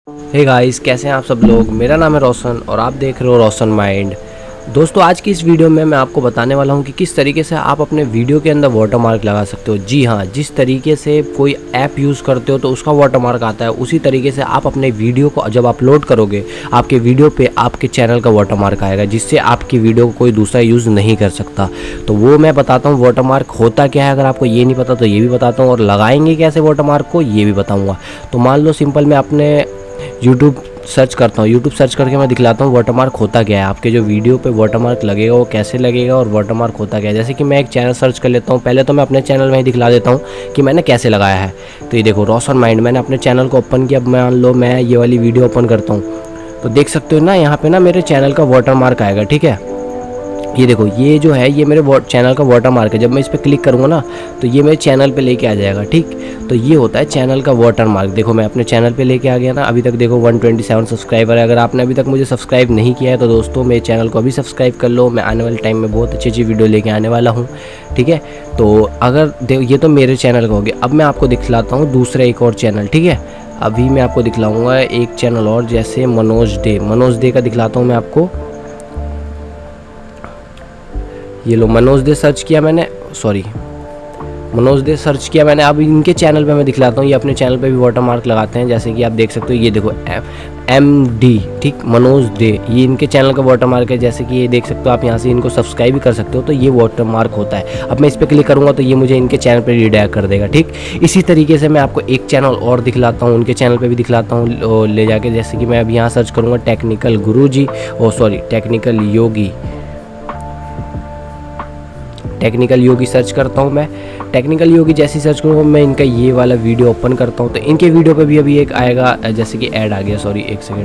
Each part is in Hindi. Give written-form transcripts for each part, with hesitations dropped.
हे गाइस, कैसे हैं आप सब लोग। मेरा नाम है रोशन और आप देख रहे हो रोशन माइंड। दोस्तों, आज की इस वीडियो में मैं आपको बताने वाला हूं कि किस तरीके से आप अपने वीडियो के अंदर वाटरमार्क लगा सकते हो। जी हाँ, जिस तरीके से कोई ऐप यूज़ करते हो तो उसका वाटरमार्क आता है, उसी तरीके से आप अपने वीडियो को जब अपलोड करोगे आपके वीडियो पे आपके चैनल का वाटरमार्क आएगा, जिससे आपकी वीडियो को कोई दूसरा यूज़ नहीं कर सकता। तो वो मैं बताता हूँ वाटरमार्क होता क्या है। अगर आपको ये नहीं पता तो ये भी बताता हूँ, और लगाएंगे कैसे वाटरमार्क को ये भी बताऊँगा। तो मान लो सिंपल मैं अपने यूट्यूब सर्च करता हूँ, यूट्यूब सर्च करके मैं दिखलाता हूँ वाटरमार्क होता क्या है। आपके जो वीडियो पे वाटरमार्क लगेगा वो कैसे लगेगा और वाटरमार्क होता क्या है। जैसे कि मैं एक चैनल सर्च कर लेता हूँ, पहले तो मैं अपने चैनल में ही दिखला देता हूँ कि मैंने कैसे लगाया है। तो ये देखो रोशन माइंड, मैंने अपने चैनल को ओपन किया। अब मान लो मैं ये वाली वीडियो ओपन करता हूँ तो देख सकते हो ना, यहाँ पे ना मेरे चैनल का वाटरमार्क आएगा। ठीक है, ये देखो, ये जो है ये मेरे चैनल का वाटरमार्क है। जब मैं इस पर क्लिक करूँगा ना तो ये मेरे चैनल पे लेके आ जाएगा। ठीक, तो ये होता है चैनल का वाटरमार्क। देखो मैं अपने चैनल पे लेके आ गया ना। अभी तक देखो 127 सब्सक्राइबर है। अगर आपने अभी तक मुझे सब्सक्राइब नहीं किया है तो दोस्तों मेरे चैनल को अभी सब्सक्राइब कर लो। मैं आने वाले टाइम में बहुत अच्छी वीडियो लेके आने वाला हूँ। ठीक है, तो अगर ये तो मेरे चैनल का हो गया। अब मैं आपको दिखलाता हूँ दूसरा एक और चैनल। ठीक है, अभी मैं आपको दिखलाऊँगा एक चैनल और, जैसे मनोज डे का दिखलाता हूँ मैं आपको। ये लो, मनोज दे सर्च किया मैंने, मनोज दे सर्च किया मैंने। अब इनके चैनल पे मैं दिखलाता हूँ, ये अपने चैनल पे भी वाटरमार्क लगाते हैं। जैसे कि आप देख सकते हो, ये देखो MD, ठीक, मनोज दे, ये इनके चैनल का वाटरमार्क है। जैसे कि ये देख सकते हो आप, यहाँ से इनको सब्सक्राइब भी कर सकते हो। तो ये वाटरमार्क होता है। अब मैं इस पर क्लिक करूँगा तो ये मुझे इनके चैनल पर रिडायरेक्ट कर देगा। ठीक, इसी तरीके से मैं आपको एक चैनल और दिखलाता हूँ, उनके चैनल पर भी दिखलाता हूँ ले जाके। जैसे कि मैं अब यहाँ सर्च करूँगा Technical Guruji, Technical Yogi search करता हूँ मैं। टेक्निकल योगी जैसी सर्च करूँगा मैं, इनका ये वाला वीडियो ओपन करता हूँ तो इनके वीडियो पे भी अभी एक आएगा, जैसे कि ऐड आ गया। एक सेकेंड।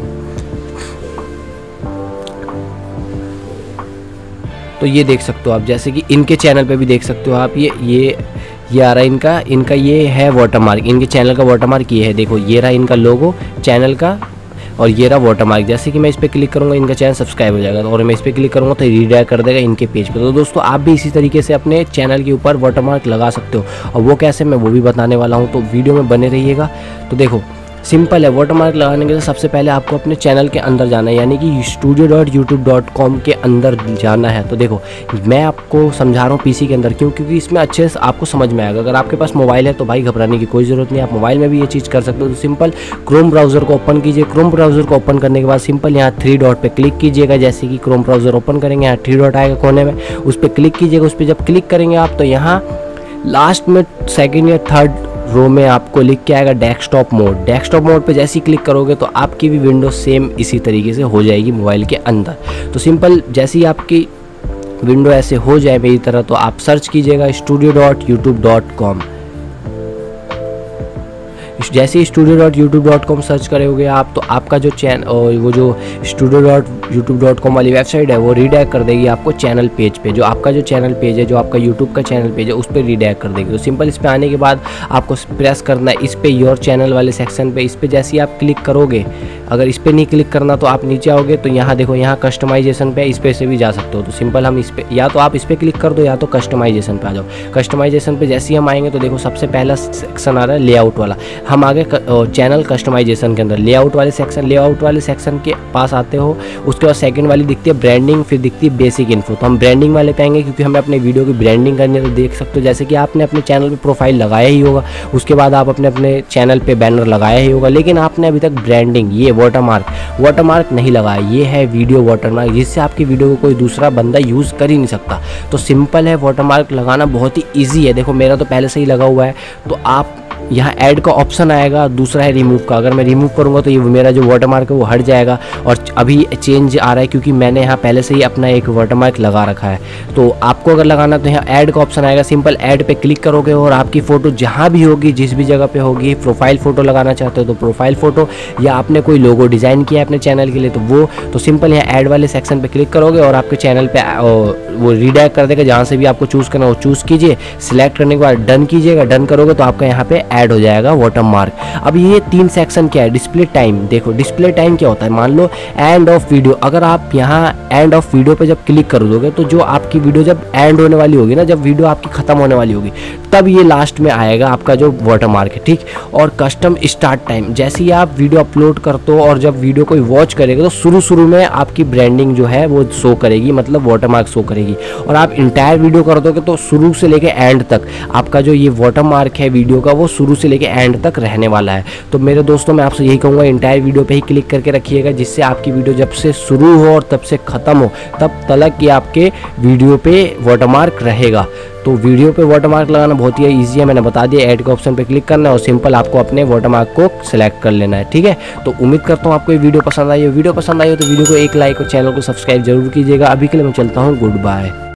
तो ये देख सकते हो आप, जैसे कि इनके चैनल पे भी देख सकते हो आप, ये आ रहा है इनका ये है वाटरमार्क। इनके चैनल का वाटरमार्क ये है। देखो ये रहा इनका लोगो चैनल का, और ये रहा वाटरमार्क। जैसे कि मैं इस पर क्लिक करूँगा इनका चैनल सब्सक्राइब हो जाएगा, और मैं इस पर क्लिक करूँगा तो रीडायरेक्ट कर देगा इनके पेज पे। तो दोस्तों आप भी इसी तरीके से अपने चैनल के ऊपर वाटरमार्क लगा सकते हो, और वो कैसे मैं वो भी बताने वाला हूँ। तो वीडियो में बने रहिएगा। तो देखो सिंपल है, वाटरमार्क लगाने के लिए सबसे पहले आपको अपने चैनल के अंदर जाना है, यानी कि studio.youtube.com के अंदर जाना है। तो देखो मैं आपको समझा रहा हूँ पीसी के अंदर, क्योंकि इसमें अच्छे से आपको समझ में आएगा। अगर आपके पास मोबाइल है तो भाई घबराने की कोई ज़रूरत नहीं, आप मोबाइल में भी ये चीज़ कर सकते हो। तो सिंपल क्रोम ब्राउज़र को ओपन कीजिए। क्रोम ब्राउज़र को ओपन करने के बाद सिंपल यहाँ 3 डॉट पर क्लिक कीजिएगा। जैसे कि क्रोम ब्राउज़र ओपन करेंगे, यहाँ 3 डॉट आएगा कोने में, उस पर क्लिक कीजिएगा। उस पर जब क्लिक करेंगे आप तो यहाँ लास्ट में सेकेंड या थर्ड रो में आपको लिख के आएगा डेस्कटॉप मोड। डेस्कटॉप मोड पे जैसे ही क्लिक करोगे तो आपकी भी विंडो सेम इसी तरीके से हो जाएगी मोबाइल के अंदर। तो सिंपल जैसे ही आपकी विंडो ऐसे हो जाए मेरी तरह, तो आप सर्च कीजिएगा studio.youtube.com। जैसे ही studio.youtube.com सर्च करोगे आप तो आपका जो चैनल, वो जो studio.youtube.com वाली वेबसाइट है वो रीडायरेक्ट कर देगी आपको चैनल पेज पे। जो आपका जो चैनल पेज है, जो आपका यूट्यूब का चैनल पेज है, उस पर रीडायरेक्ट कर देगी। तो सिंपल इस पर आने के बाद आपको प्रेस करना है इस पर योर चैनल वाले सेक्शन पे। इस पर जैसे ही आप क्लिक करोगे, अगर इस पर नहीं क्लिक करना तो आप नीचे आओगे तो यहाँ देखो, यहाँ कस्टमाइजेशन पे इस पर से भी जा सकते हो। तो सिंपल हम इस पर, या तो आप इस पर क्लिक कर दो या तो कस्टमाइजेशन पे आ जाओ। कस्टमाइजेशन पे जैसे ही हम आएंगे तो देखो सबसे पहला सेक्शन आ रहा है लेआउट वाला। हम आगे चैनल कस्टमाइजेशन के अंदर लेआउट वाले सेक्शन के पास आते हो। उसके बाद सेकंड वाली दिखती है ब्रांडिंग, फिर दिखती है बेसिक इन्फो। तो हम ब्रांडिंग वाले पे आएंगे क्योंकि हमें अपने वीडियो की ब्रांडिंग करनी है। तो देख सकते हो जैसे कि आपने अपने चैनल पे प्रोफाइल लगाया ही होगा, उसके बाद आप अपने चैनल पे बैनर लगाया ही होगा, लेकिन आपने अभी तक ब्रांडिंग, ये वाटरमार्क नहीं लगाया। ये है वीडियो वाटरमार्क, जिससे आपकी वीडियो को कोई दूसरा बंदा यूज़ कर ही नहीं सकता। तो सिंपल है, वाटरमार्क लगाना बहुत ही ईजी है। देखो मेरा तो पहले से ही लगा हुआ है। तो आप यहाँ ऐड का ऑप्शन आएगा, दूसरा है रिमूव का। अगर मैं रिमूव करूँगा तो ये मेरा जो वाटरमार्क है वो हट जाएगा। और अभी चेंज आ रहा है क्योंकि मैंने यहाँ पहले से ही अपना एक वाटरमार्क लगा रखा है। तो आपको अगर लगाना तो यहाँ ऐड का ऑप्शन आएगा। सिंपल ऐड पे क्लिक करोगे और आपकी फ़ोटो जहाँ भी होगी, जिस भी जगह पे होगी, प्रोफाइल फ़ोटो लगाना चाहते हो तो प्रोफाइल फ़ोटो, या आपने कोई लोगो डिज़ाइन किया है अपने चैनल के लिए तो वो, तो सिंपल यहाँ ऐड वाले सेक्शन पर क्लिक करोगे और आपके चैनल पर वो रीडायरेक्ट कर देगा। जहाँ से भी आपको चूज़ करना हो चूज़ कीजिए। सिलेक्ट करने के बाद डन कीजिएगा। डन करोगे तो आपका यहाँ पे ऐड हो जाएगा वाटरमार्क। अब ये 3 सेक्शन क्या है, डिस्प्ले टाइम। देखो डिस्प्ले टाइम क्या होता है, मान लो एंड ऑफ वीडियो, अगर आप यहाँ एंड ऑफ वीडियो पे जब क्लिक कर दोगे तो जो आपकी वीडियो जब एंड होने वाली होगी ना, जब वीडियो आपकी खत्म होने वाली होगी, तब ये लास्ट में आएगा आपका जो वाटरमार्क है, ठीक। और कस्टम स्टार्ट टाइम, जैसे ही आप वीडियो अपलोड करते हो और जब वीडियो कोई वॉच करेगा तो शुरू में आपकी ब्रांडिंग जो है वो शो करेगी, मतलब वाटरमार्क शो करेगी। और आप इंटायर वीडियो कर दोगे तो शुरू से लेके एंड तक आपका जो ये वाटरमार्क है वीडियो का, वो शुरू से लेके एंड तक रहने वाला है। तो मेरे दोस्तों मैं आपसे यही कहूँगा, इंटायर वीडियो पे ही क्लिक करके रखिएगा, जिससे आपकी वीडियो जब से शुरू हो और तब से ख़त्म हो तब तक ये आपके वीडियो पे वाटरमार्क रहेगा। तो वीडियो पे वाटरमार्क लगाना बहुत ही ईजी है, मैंने बता दिया। ऐड के ऑप्शन पे क्लिक करना है और सिंपल आपको अपने वाटरमार्क को सिलेक्ट कर लेना है, ठीक है। तो उम्मीद करता हूँ आपको ये वीडियो पसंद आई हो। वीडियो पसंद आई हो तो वीडियो को एक लाइक और चैनल को सब्सक्राइब जरूर कीजिएगा। अभी के लिए मैं चलता हूँ, गुड बाय।